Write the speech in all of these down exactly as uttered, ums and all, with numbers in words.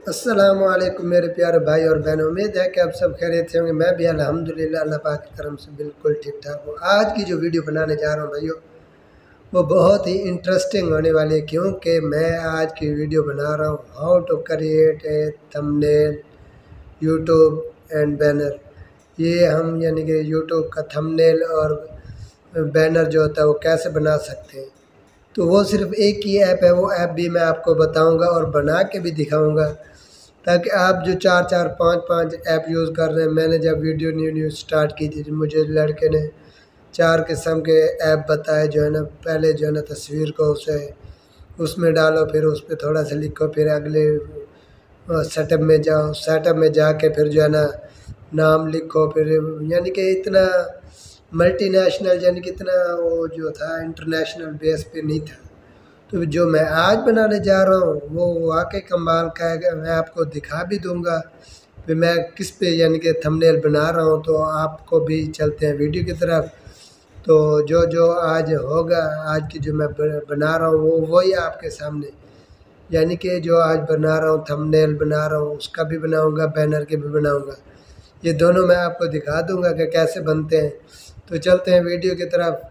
अस्सलामुअलैकुम मेरे प्यारे भाई और बहनों, उम्मीद है कि आप सब खैरियत से होंगे। मैं भी अल्हम्दुलिल्लाह अल्लाह पाक की तरफ से बिल्कुल ठीक ठाक हूँ। आज की जो वीडियो बनाने जा रहा हूँ भाइयों, वो बहुत ही इंटरेस्टिंग होने वाली है, क्योंकि मैं आज की वीडियो बना रहा हूँ how to create a thumbnail YouTube and banner. ये हम यानी कि यूट्यूब का थंबनेल और बैनर जो होता है वो कैसे बना सकते हैं। तो वो सिर्फ एक ही ऐप है, वो ऐप भी मैं आपको बताऊंगा और बना के भी दिखाऊंगा, ताकि आप जो चार चार पाँच पाँच ऐप यूज़ कर रहे हैं। मैंने जब वीडियो न्यू न्यू स्टार्ट की थी, मुझे लड़के ने चार किस्म के ऐप बताए, जो है ना, पहले जो है ना तस्वीर को उसे उसमें डालो, फिर उस पर थोड़ा सा लिखो, फिर अगले सेटअप में जाओ, सेटअप में जाके फिर जो है ना नाम लिखो, फिर यानी कि इतना मल्टीनेशनल यानी कि इतना वो जो था इंटरनेशनल बेस पे नहीं था। तो जो मैं आज बनाने जा रहा हूँ वो वाकई कमाल का है। मैं आपको दिखा भी दूंगा कि मैं किस पे यानी कि थंबनेल बना रहा हूँ। तो आपको भी चलते हैं वीडियो की तरफ। तो जो जो आज होगा, आज की जो मैं बना रहा हूँ वो वही आपके सामने, यानी कि जो आज बना रहा हूँ थंबनेल बना रहा हूँ उसका भी बनाऊँगा, बैनर के भी बनाऊँगा। ये दोनों मैं आपको दिखा दूंगा कि कैसे बनते हैं। तो चलते हैं वीडियो की तरफ।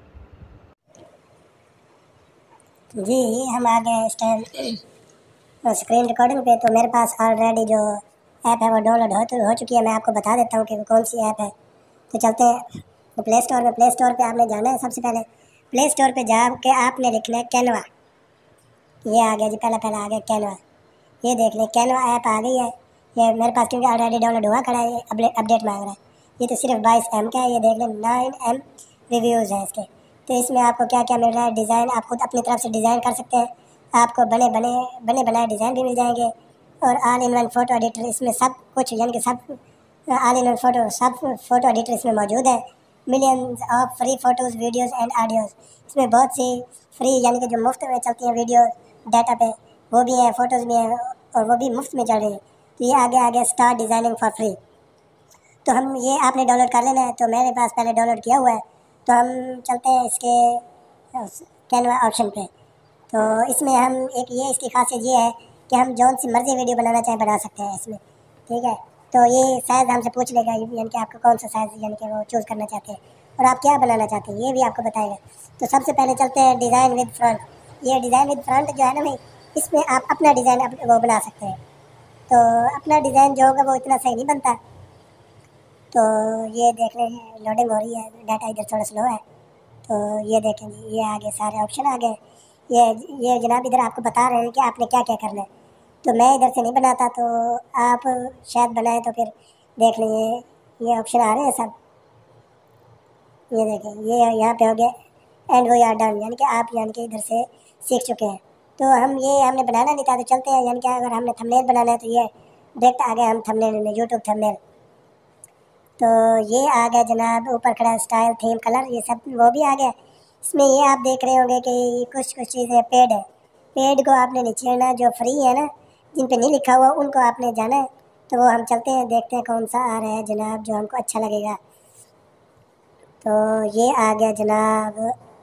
जी हम आ गए इस टाइम स्क्रीन रिकॉर्डिंग पे। तो मेरे पास ऑलरेडी जो ऐप है वो डाउनलोड हो, हो चुकी है। मैं आपको बता देता हूँ कि वो कौन सी ऐप है। तो चलते हैं तो प्ले स्टोर में। प्ले स्टोर पे आपने जाना है। सबसे पहले प्ले स्टोर पे जाके आपने लिखना है कैनवा। ये आ गया जी, पहला पहला आ गया कैनवा। ये देख लें, कैनवा ऐप आ गई है। ये मेरे पास क्योंकि ऑलरेडी डाउनलोड हुआ खड़ा है, ये अपडेट मांग रहा है। ये तो सिर्फ बाईस एम का है। ये देख लें, नाइन एम रिव्यूज़ हैं इसके। तो इसमें आपको क्या क्या मिल रहा है, डिज़ाइन आप खुद अपनी तरफ से डिज़ाइन कर सकते हैं। आपको बने बने बने बनाए डिज़ाइन भी मिल जाएंगे, और all in one photo editor इसमें सब कुछ, यानी कि सब ऑल इन वन फ़ोटो सब फ़ोटो एडिटर इसमें मौजूद है। Millions of free photos, videos and audios. इसमें बहुत सी फ्री यानी कि जो मुफ्त में चलती हैं वीडियो डाटा पे वो भी है, फ़ोटोज़ भी हैं, और वो भी मुफ्त में चल रही है। तो ये आगे आगे स्टार्ट डिज़ाइनिंग फॉर फ्री। तो हम ये आपने डाउनलोड कर लेना है। तो मेरे पास पहले डाउनलोड किया हुआ है। तो हम चलते हैं इसके कैनवा ऑप्शन पे। तो इसमें हम एक ये इसकी खासियत ये है कि हम जौन सी मर्जी वीडियो बनाना चाहें बना सकते हैं इसमें, ठीक है। तो ये साइज़ हमसे पूछ लेगा, यानी कि आपका कौन सा साइज़ यानी कि वो चूज़ करना चाहते हैं और आप क्या बनाना चाहते हैं ये भी आपको बताएगा। तो सबसे पहले चलते हैं डिज़ाइन विद फ्रंट। ये डिज़ाइन विद फ्रंट जो है ना भाई, इसमें आप अपना डिज़ाइन वो बना सकते हैं। तो अपना डिज़ाइन जो होगा वो इतना सही नहीं बनता। तो ये देख रहे हैं, लोडिंग हो रही है, डाटा इधर थोड़ा स्लो है। तो ये देखें जी, ये आगे सारे ऑप्शन आ गए। ये ये जनाब इधर आपको बता रहे हैं कि आपने क्या क्या करना है। तो मैं इधर से नहीं बनाता, तो आप शायद बनाएं। तो फिर देख लीजिए, ये ऑप्शन आ रहे हैं सब। ये देखें, ये यहाँ पे हो गया एंड वी आर डन, यानी कि आप यानी कि इधर से सीख चुके हैं। तो हम ये हमने बनाना नहीं था, तो चलते हैं। यानी कि अगर हमने थंबनेल बनाना है तो ये डायरेक्ट आ गया हम थंबनेल में, यूट्यूब थंबनेल। तो ये आ गया जनाब, ऊपर खड़ा स्टाइल, थीम, कलर, ये सब वो भी आ गया। इसमें ये आप देख रहे होंगे कि कुछ कुछ चीज़ें पेड है। पेड को आपने नहीं छेड़ना, जो फ्री है ना, जिन पे नहीं लिखा हुआ उनको आपने जाना है। तो वो हम चलते हैं, देखते हैं कौन सा आ रहा है जनाब जो हमको अच्छा लगेगा। तो ये आ गया जनाब,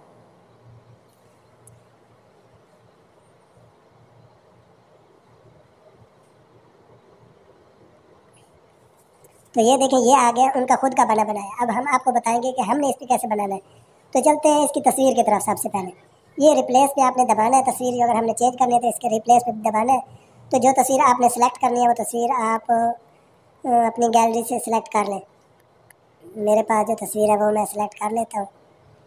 तो ये देखें, ये आ गया उनका खुद का बना बनाया। अब हम आपको बताएंगे कि हमने इस पर कैसे बनाना है। तो चलते हैं इसकी तस्वीर की तरफ। सबसे पहले ये रिप्लेस पे आपने दबाना है। तस्वीर अगर हमने चेंज करनी है तो इसके रिप्लेस पे दबाना है। तो जो तस्वीर आपने सेलेक्ट करनी है वो तस्वीर आप अपनी गैलरी से सिलेक्ट कर लें। मेरे पास जो तस्वीर है वो मैं सिलेक्ट कर लेता हूँ।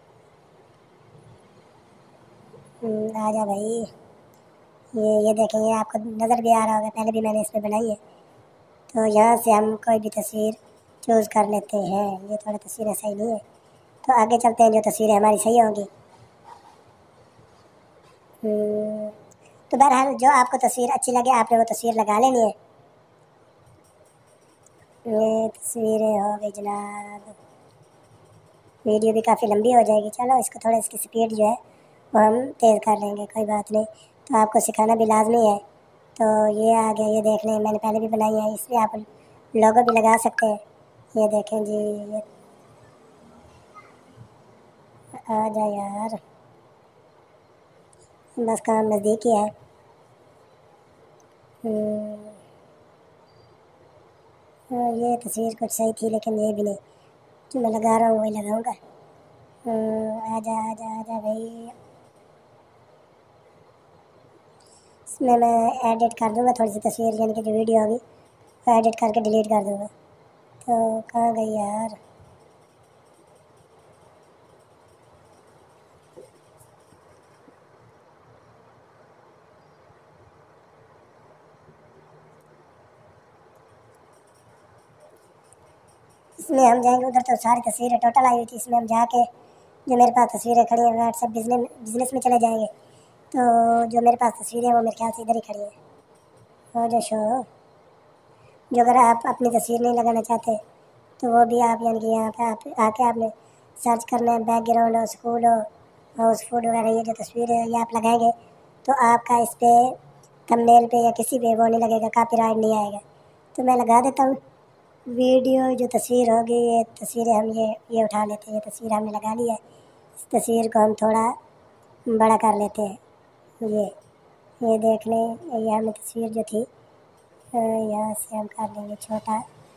आ जा भाई, ये ये देखें, ये आपको नज़र भी आ रहा होगा, पहले भी मैंने इस पर बनाई है। तो यहाँ से हम कोई भी तस्वीर चूज़ कर लेते हैं। ये थोड़ा तस्वीरें सही नहीं है, तो आगे चलते हैं, जो तस्वीरें हमारी सही होंगी। तो बहरहाल जो आपको तस्वीर अच्छी लगे आपने वो तस्वीर लगा लेनी है। ये तस्वीरें हो गई जनाब, वीडियो भी काफ़ी लंबी हो जाएगी। चलो इसको थोड़ा, इसकी स्पीड जो है वो हम तेज़ कर लेंगे, कोई बात नहीं। तो आपको सिखाना भी लाजमी है। तो ये आ गया, ये देख लें, मैंने पहले भी बनाई है, इसमें आप लोगो भी लगा सकते हैं। ये देखें जी, ये आ जा यार, बस काम नज़दीक ही है। हाँ, ये तस्वीर कुछ सही थी लेकिन ये भी नहीं, जो मैं लगा रहा हूँ वही लगाऊंगा। हाँ, आजा आजा आजा भाई। इसमें मैं एडिट कर दूंगा थोड़ी सी तस्वीर, यानी कि जो वीडियो होगी वो एडिट करके डिलीट कर दूंगा। तो कहाँ गई यार? इसमें हम जाएंगे उधर तो सारी तस्वीरें टोटल आई हुई थी। इसमें हम जाके जो मेरे पास तस्वीरें खड़ी हैं व्हाट्सएप बिजनेस बिजनेस में चले जाएंगे। तो जो मेरे पास तस्वीरें हैं वो मेरे ख्याल से इधर ही खड़ी है। और जो शो जो अगर आप अपनी तस्वीर नहीं लगाना चाहते तो वो भी आप यानी कि यहाँ पे आप आके आपने सर्च करना है बैकग्राउंड हो, स्कूल हो, हाउस फूड वगैरह, ये जो तस्वीर है ये आप लगाएंगे तो आपका इस पर थंबनेल पे या किसी पे वो नहीं लगेगा, कॉपीराइट नहीं आएगा। तो मैं लगा देता हूँ वीडियो। जो तस्वीर होगी ये तस्वीरें हम ये ये उठा लेते हैं। ये तस्वीर हमने लगा ली है, इस तस्वीर को हम थोड़ा बड़ा कर लेते हैं। ये ये देख लें, ये हमने तस्वीर जो थी यहाँ से हम कर लेंगे छोटा।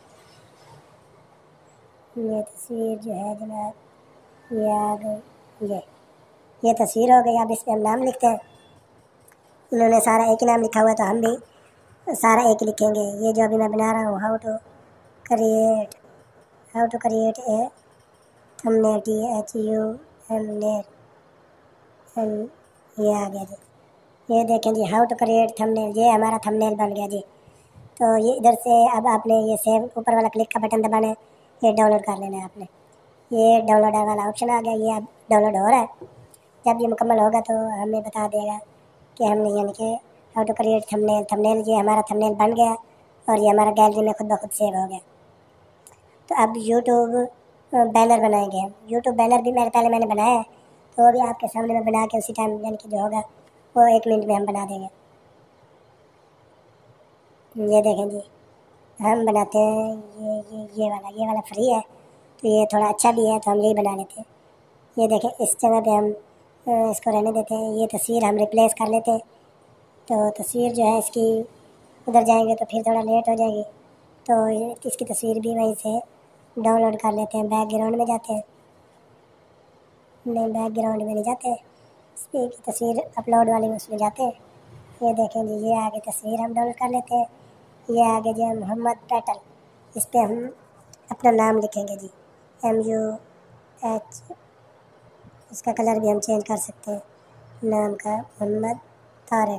ये तस्वीर जो है जनाब ये आ गई, ये ये तस्वीर हो गई। अब इस पर हम नाम लिखते हैं। इन्होंने सारा एक ही नाम लिखा हुआ है तो हम भी सारा एक ही लिखेंगे। ये जो अभी मैं बना रहा हूँ, how to create how to create a thumbnail, T H U M nail, ये आ गया जी। ये देखें जी, हाउ टू क्रिएट थंबनेल, ये हमारा थंबनेल बन गया जी। तो ये इधर से अब आपने ये सेव ऊपर वाला क्लिक का बटन दबाना है, ये डाउनलोड कर लेना है आपने। ये डाउनलोड वाला ऑप्शन आ गया, ये अब डाउनलोड हो रहा है। जब ये मुकम्मल होगा तो हमें बता देगा कि हमने यानी कि how to create thumbnail thumbnail ये हमारा थंबनेल बन गया और ये हमारा गैलरी में खुद ब खुद सेव हो गया। तो अब यूट्यूब बैनर बनाएंगे हम। यूट्यूब बैनर भी मेरे पहले मैंने बनाया है, तो वो भी आपके सामने में बना के उसी टाइम यानी कि जो होगा वो एक मिनट में हम बना देंगे। ये देखें जी, हम बनाते हैं ये ये ये वाला ये वाला फ्री है तो ये थोड़ा अच्छा भी है तो हम यही बना लेते हैं। ये देखें, इस जगह पे हम इसको रहने देते हैं। ये तस्वीर हम रिप्लेस कर लेते हैं। तो तस्वीर जो है इसकी उधर जाएंगे तो फिर थोड़ा लेट हो जाएगी, तो इसकी तस्वीर भी वहीं से डाउनलोड कर लेते हैं। बैकग्राउंड में जाते हैं, नहीं बैकग्राउंड में नहीं जाते, इस पर की तस्वीर अपलोड वाली उसमें जाते हैं। ये देखें जी, ये आगे तस्वीर हम डाउनलोड कर लेते हैं। ये आगे जो है मोहम्मद पैटल, इस पर हम अपना नाम लिखेंगे जी, एम यू एच। इसका कलर भी हम चेंज कर सकते हैं नाम का, मोहम्मद तारिक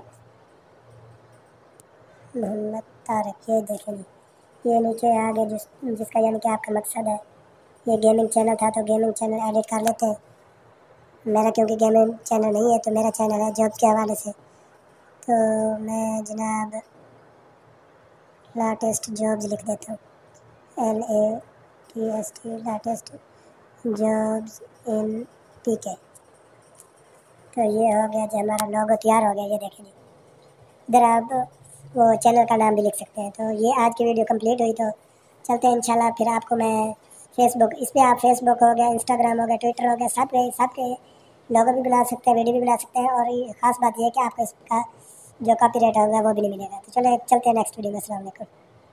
मोहम्मद तारिक। ये देखें जी, ये नीचे आगे जिस जिसका यानी कि आपका मकसद है। ये गेमिंग चैनल था तो गेमिंग चैनल एडिट कर लेते हैं। मेरा क्योंकि गेमिंग चैनल नहीं है तो मेरा चैनल है जॉब के हवाले से, तो मैं जनाब लाटेस्ट जॉब्स लिख देता हूँ, L A T S T latest jobs in P K. तो ये हो गया जो हमारा लोगो तैयार हो गया। ये देखें जी, इधर आप वो चैनल का नाम भी लिख सकते हैं। तो ये आज की वीडियो कंप्लीट हुई, तो चलते हैं इंशाल्लाह। फिर आपको मैं फेसबुक, इस पर आप फेसबुक हो गया, इंस्टाग्राम हो गया, ट्विटर हो गया, सब के सब के लोगो भी बना सकते हैं, वीडियो भी बना सकते हैं। और ये ख़ास बात यह है कि आपको इसका जो कॉपीराइट होगा वो भी नहीं मिलेगा। तो चलो चलते हैं नेक्स्ट वीडियो में। अस्सलाम वालेकुम।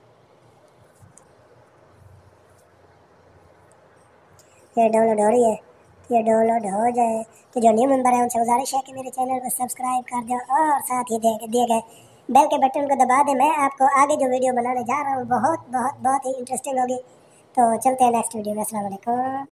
ये डाउनलोड हो रही है, ये डाउनलोड हो जाए तो जो न्यू मेंबर है उनसे गुजारिश है कि मेरे चैनल को सब्सक्राइब कर दो और साथ ही दे दिए गए बेल के बटन को दबा दें। मैं आपको आगे जो वीडियो बनाने जा रहा हूँ बहुत बहुत बहुत ही इंटरेस्टिंग होगी। तो चलते हैं नेक्स्ट वीडियो में। अस्सलाम वालेकुम।